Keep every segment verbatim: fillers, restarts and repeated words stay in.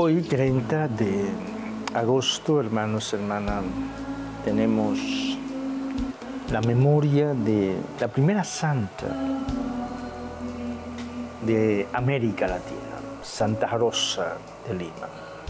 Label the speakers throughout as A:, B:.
A: Hoy, treinta de agosto, hermanos, hermanas, tenemos la memoria de la primera santa de América Latina, Santa Rosa de Lima.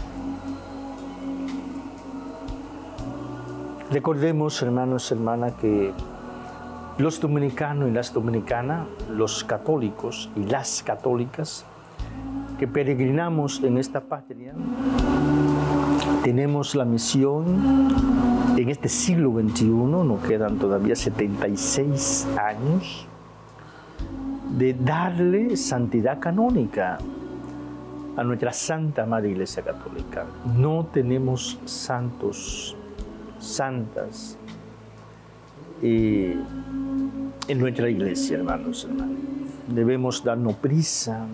A: Recordemos, hermanos, hermanas, que los dominicanos y las dominicanas, los católicos y las católicas, que peregrinamos en esta patria, tenemos la misión en este siglo veintiuno, nos quedan todavía setenta y seis años, de darle santidad canónica a nuestra Santa Madre Iglesia Católica. No tenemos santos, santas eh, en nuestra iglesia, hermanos, hermanas. Debemos darnos prisa,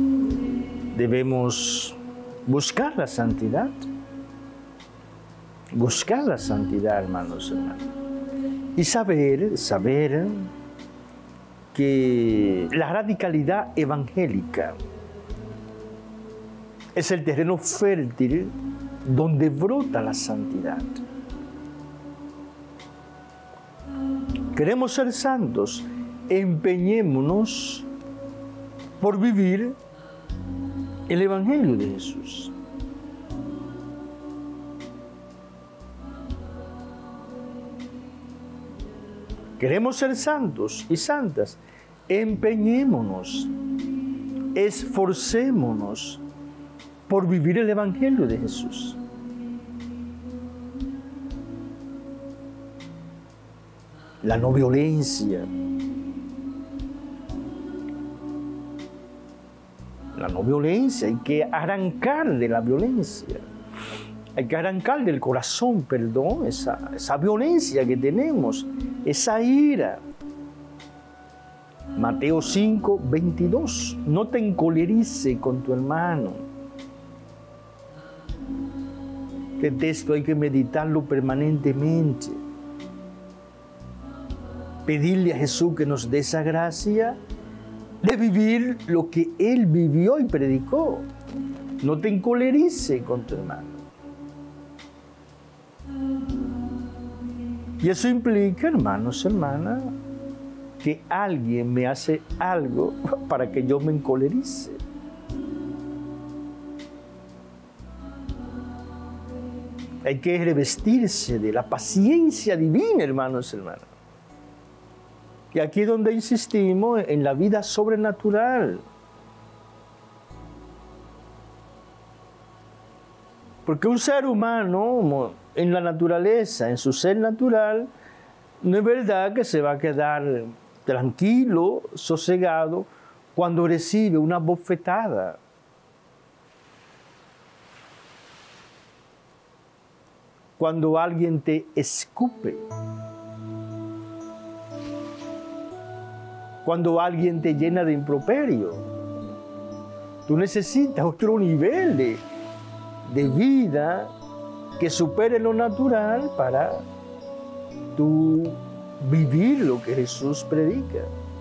A: debemos buscar la santidad, buscar la santidad, hermanos, hermanas, y saber, saber que la radicalidad evangélica es el terreno fértil donde brota la santidad. Queremos ser santos, empeñémonos por vivir el Evangelio de Jesús. Queremos ser santos y santas, empeñémonos, esforcémonos por vivir el Evangelio de Jesús. La no violencia, la no violencia, hay que arrancar de la violencia, hay que arrancar del corazón, perdón, esa, esa violencia que tenemos, esa ira. Mateo cinco, veintidós, no te encolerices con tu hermano. Este texto hay que meditarlo permanentemente. Pedirle a Jesús que nos dé esa gracia de vivir lo que Él vivió y predicó. No te encolerices con tu hermano. Y eso implica, hermanos, hermanas, que alguien me hace algo para que yo me encolerice. Hay que revestirse de la paciencia divina, hermanos, hermanas. Y aquí es donde insistimos en la vida sobrenatural. Porque un ser humano, en la naturaleza, en su ser natural, no es verdad que se va a quedar tranquilo, sosegado, cuando recibe una bofetada. Cuando alguien te escupe. Cuando alguien te llena de improperio. Tú necesitas otro nivel de, de vida que supere lo natural para tú vivir lo que Jesús predica.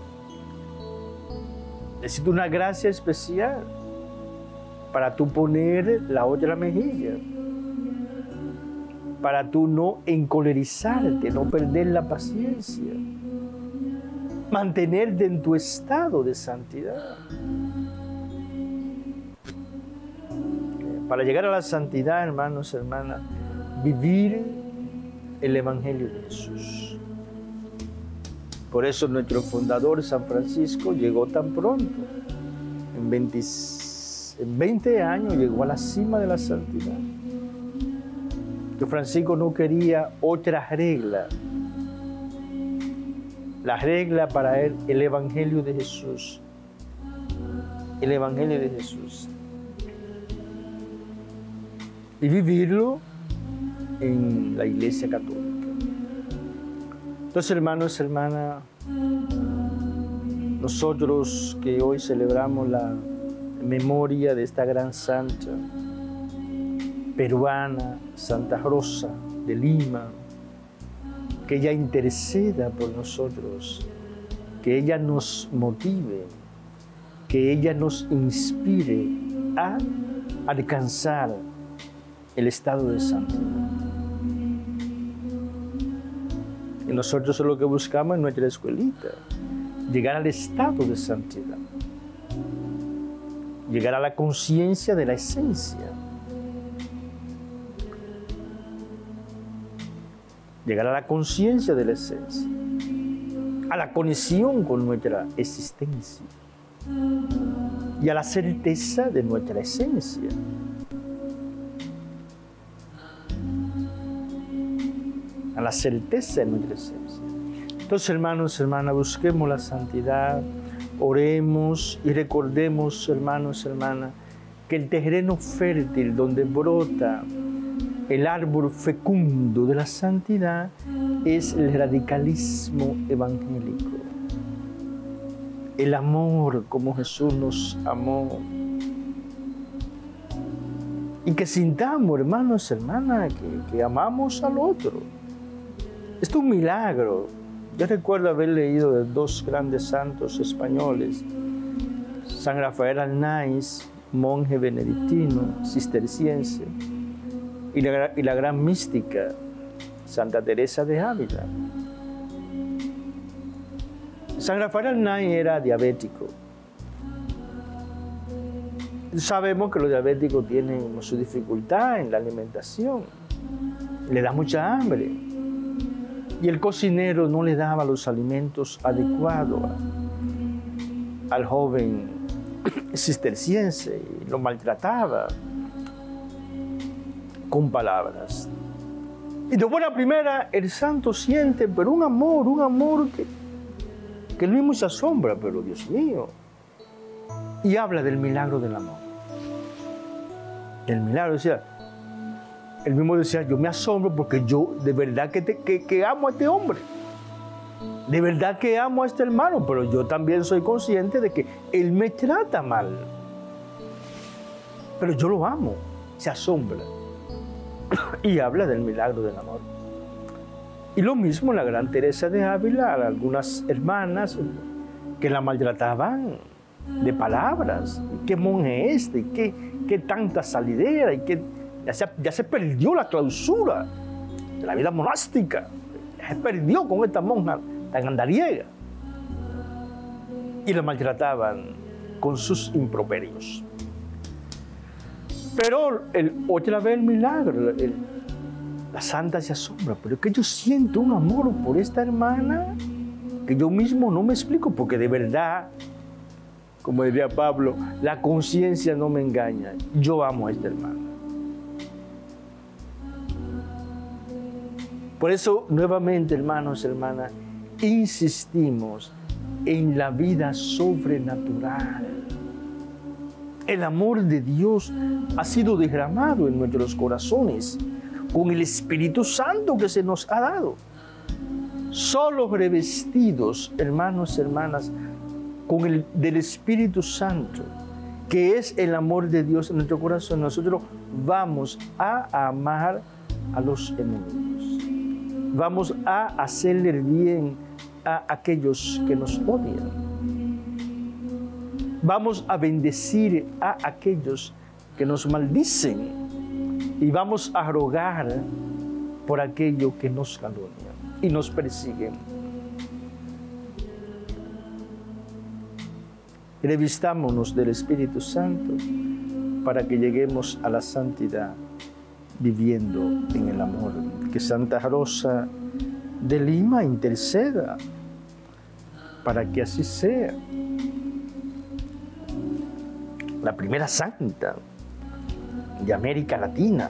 A: Necesitas una gracia especial para tú poner la otra mejilla, para tú no encolerizarte, no perder la paciencia, mantenerte en tu estado de santidad. Para llegar a la santidad, hermanos, hermanas, vivir el Evangelio de Jesús. Por eso nuestro fundador, San Francisco, llegó tan pronto. En veinte, en veinte años llegó a la cima de la santidad. Que Francisco no quería otra regla. La regla para él, el Evangelio de Jesús. El Evangelio de Jesús. Y vivirlo en la Iglesia Católica. Entonces, hermanos, hermanas, nosotros que hoy celebramos la memoria de esta gran santa peruana, Santa Rosa de Lima, que ella interceda por nosotros, que ella nos motive, que ella nos inspire a alcanzar el estado de santidad. Y nosotros lo que buscamos en nuestra escuelita, llegar al estado de santidad, llegar a la conciencia de la esencia, llegar a la conciencia de la esencia, a la conexión con nuestra existencia y a la certeza de nuestra esencia. A la certeza de nuestra esencia. Entonces, hermanos, hermanas, busquemos la santidad, oremos y recordemos, hermanos, hermanas, que el terreno fértil donde brota el árbol fecundo de la santidad es el radicalismo evangélico. El amor como Jesús nos amó. Y que sintamos, hermanos, hermanas, que, que amamos al otro. Esto es un milagro. Yo recuerdo haber leído de dos grandes santos españoles, San Rafael Arnaiz, monje benedictino, cisterciense, y la, y la gran mística, Santa Teresa de Ávila. San Rafael Arnaiz era diabético. Sabemos que los diabéticos tienen su dificultad en la alimentación, le da mucha hambre. Y el cocinero no le daba los alimentos adecuados a, al joven cisterciense y lo maltrataba con palabras. Y de buena primera el santo siente, pero un amor, un amor que, que él mismo se asombra, pero Dios mío. Y habla del milagro del amor. El milagro, decía, él mismo decía, yo me asombro porque yo de verdad que, te, que, que amo a este hombre. De verdad que amo a este hermano, pero yo también soy consciente de que él me trata mal. Pero yo lo amo, se asombra. Y habla del milagro del amor. Y lo mismo la gran Teresa de Ávila, algunas hermanas que la maltrataban de palabras. ¿Qué monje es este? ¿Qué, qué tanta salidera? ¿Y qué? Ya se, ya se perdió la clausura de la vida monástica. Ya se perdió con esta monja tan andariega. Y la maltrataban con sus improperios. Pero el, otra vez el milagro, el, la santa se asombra. Pero es que yo siento un amor por esta hermana que yo mismo no me explico, porque de verdad, como diría Pablo, la conciencia no me engaña. Yo amo a esta hermana. Por eso, nuevamente, hermanos, hermanas, insistimos en la vida sobrenatural. El amor de Dios ha sido derramado en nuestros corazones con el Espíritu Santo que se nos ha dado. Solo revestidos, hermanos, hermanas, con el del Espíritu Santo, que es el amor de Dios en nuestro corazón, nosotros vamos a amar a los enemigos. Vamos a hacerle bien a aquellos que nos odian. Vamos a bendecir a aquellos que nos maldicen. Y vamos a rogar por aquellos que nos calumnian y nos persiguen. Revistámonos del Espíritu Santo para que lleguemos a la santidad viviendo en el amor. Que Santa Rosa de Lima interceda para que así sea. La primera santa de América Latina,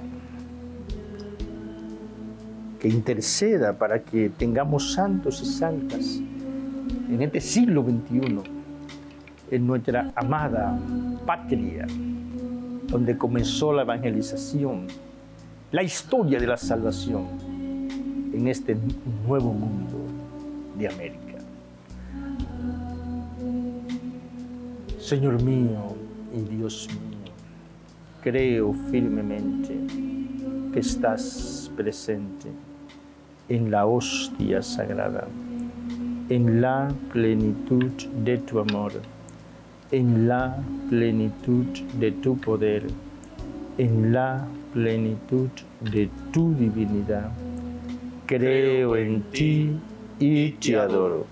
A: que interceda para que tengamos santos y santas en este siglo veintiuno, en nuestra amada patria, donde comenzó la evangelización, la historia de la salvación en este nuevo mundo de América. Señor mío y Dios mío, creo firmemente que estás presente en la hostia sagrada, en la plenitud de tu amor, en la plenitud de tu poder, en la plenitud de tu divinidad. Creo en ti y te adoro.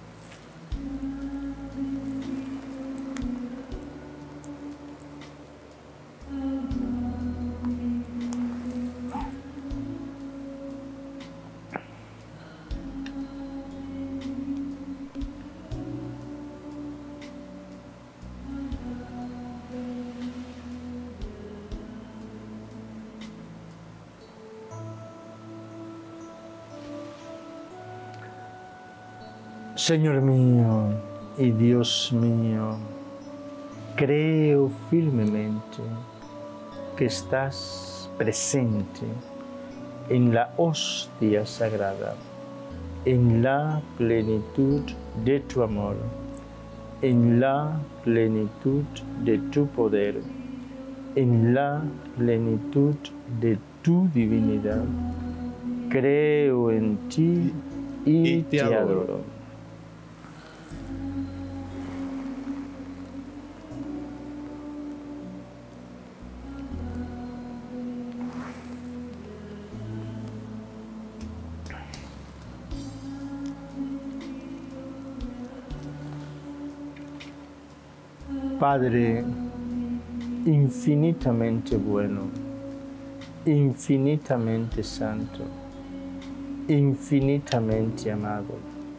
A: Señor mío y Dios mío, creo firmemente que estás presente en la hostia sagrada, en la plenitud de tu amor, en la plenitud de tu poder, en la plenitud de tu divinidad. Creo en ti y, y te, te adoro. adoro. Padre infinitamente bueno, infinitamente santo, infinitamente amado,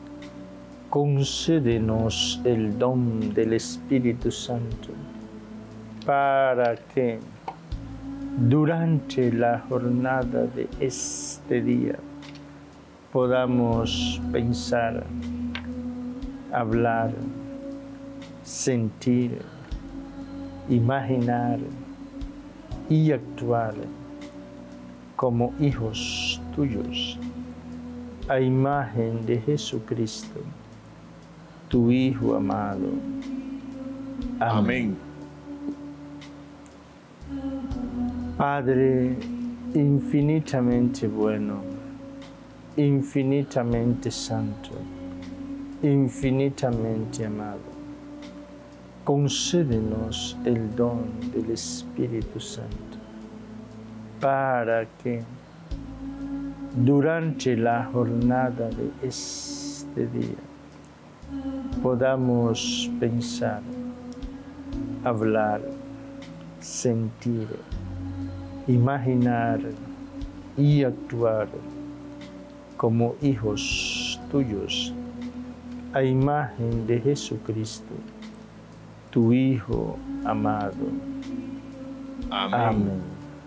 A: concédenos el don del Espíritu Santo para que durante la jornada de este día podamos pensar, hablar, sentir, imaginar y actuar como hijos tuyos, a imagen de Jesucristo, tu Hijo amado. Amén. Padre infinitamente bueno, infinitamente santo, infinitamente amado, concédenos el don del Espíritu Santo para que durante la jornada de este día podamos pensar, hablar, sentir, imaginar y actuar como hijos tuyos, a imagen de Jesucristo, tu Hijo amado. Amén. Amén.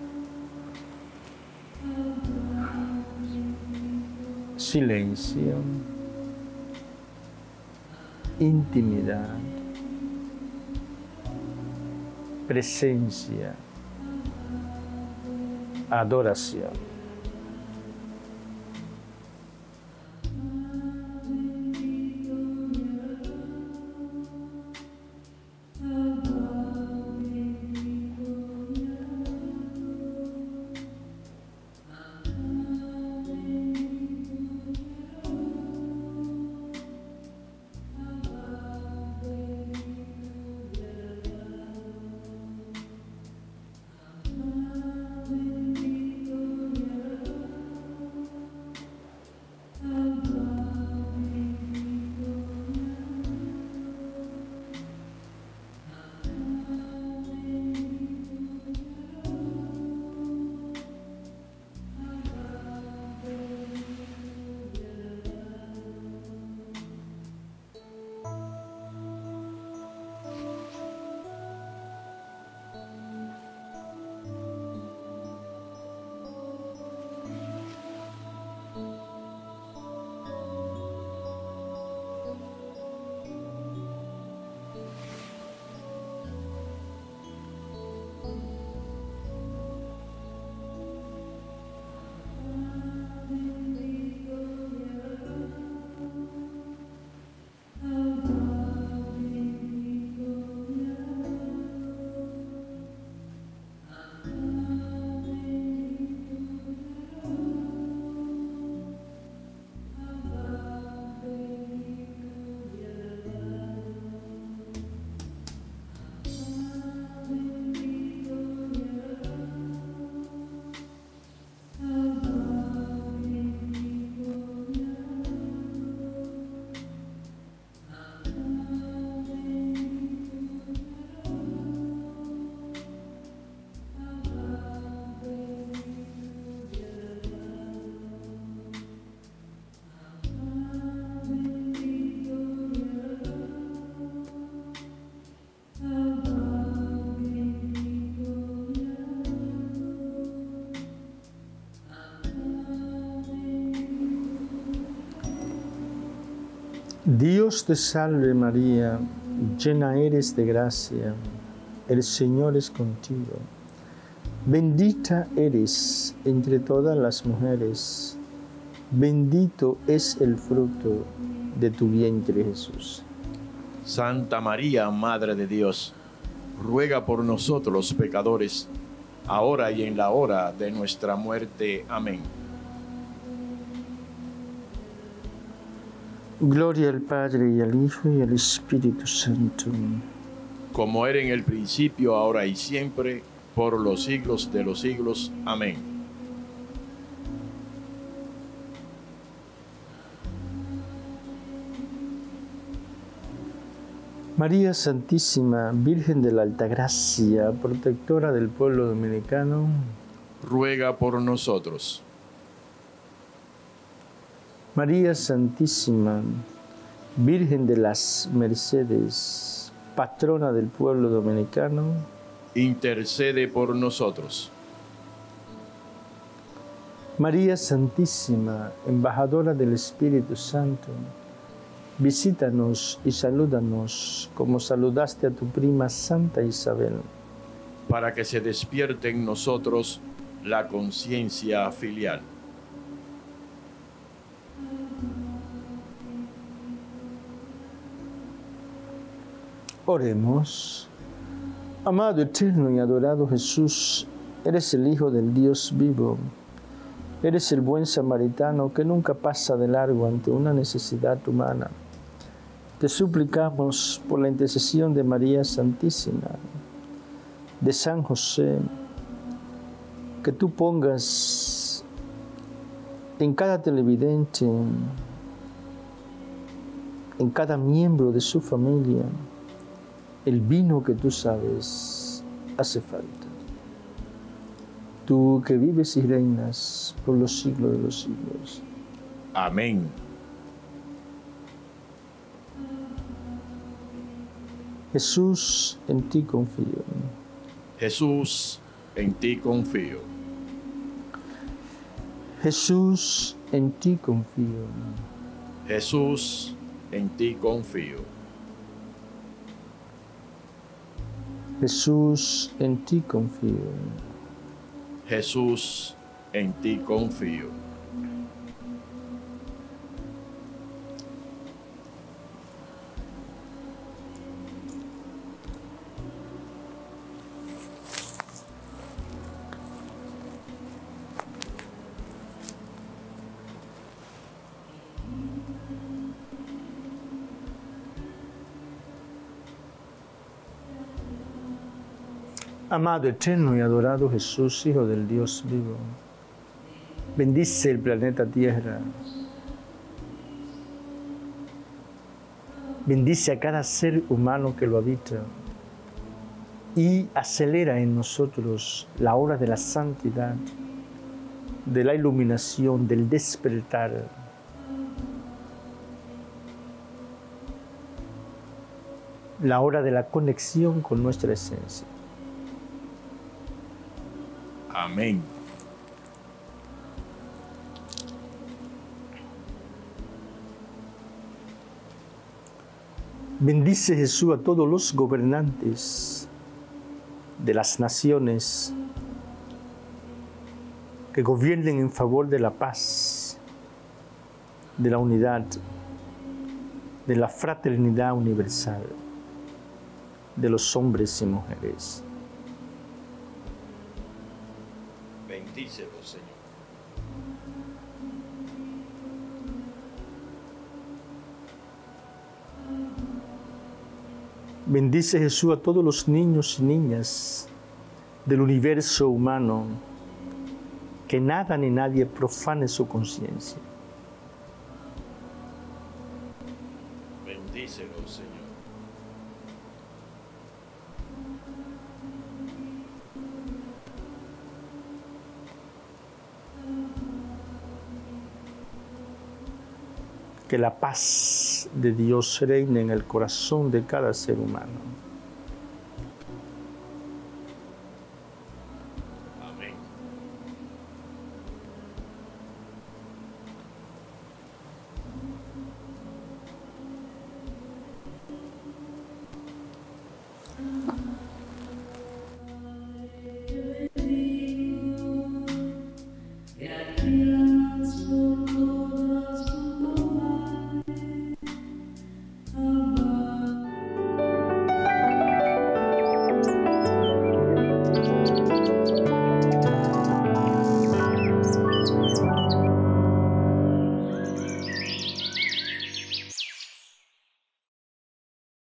A: Silencio, intimidad, presencia, adoración. Dios te salve María, llena eres de gracia, el Señor es contigo. Bendita eres entre todas las mujeres, bendito es el fruto de tu vientre Jesús.
B: Santa María, Madre de Dios, ruega por nosotros los pecadores, ahora y en la hora de nuestra muerte. Amén.
A: Gloria al Padre, y al Hijo, y al Espíritu Santo.
B: Como era en el principio, ahora y siempre, por los siglos de los siglos. Amén.
A: María Santísima, Virgen de la Altagracia, protectora del pueblo dominicano,
B: ruega por nosotros.
A: María Santísima, Virgen de las Mercedes, patrona del pueblo dominicano,
B: intercede por nosotros.
A: María Santísima, embajadora del Espíritu Santo, visítanos y salúdanos como saludaste a tu prima Santa Isabel.
B: Para que se despierte en nosotros la conciencia filial.
A: Oremos. Amado, eterno y adorado Jesús, eres el Hijo del Dios vivo. Eres el buen samaritano que nunca pasa de largo ante una necesidad humana. Te suplicamos por la intercesión de María Santísima, de San José, que tú pongas en cada televidente, en cada miembro de su familia, el vino que tú sabes hace falta. Tú que vives y reinas por los siglos de los siglos.
B: Amén.
A: Jesús, en ti confío.
B: Jesús, en ti confío.
A: Jesús, en ti confío.
B: Jesús, en ti confío.
A: Jesús, en ti confío.
B: Jesús, en ti confío.
A: Amado, eterno y adorado Jesús, Hijo del Dios vivo, bendice el planeta Tierra. Bendice a cada ser humano que lo habita y acelera en nosotros la hora de la santidad, de la iluminación, del despertar. La hora de la conexión con nuestra esencia.
B: Amén.
A: Bendice Jesús a todos los gobernantes de las naciones que gobiernen en favor de la paz, de la unidad, de la fraternidad universal, de los hombres y mujeres.
B: Bendícelo, Señor.
A: Bendice Jesús a todos los niños y niñas del universo humano, que nada ni nadie profane su conciencia.
B: Bendícelo, Señor.
A: Que la paz de Dios reine en el corazón de cada ser humano.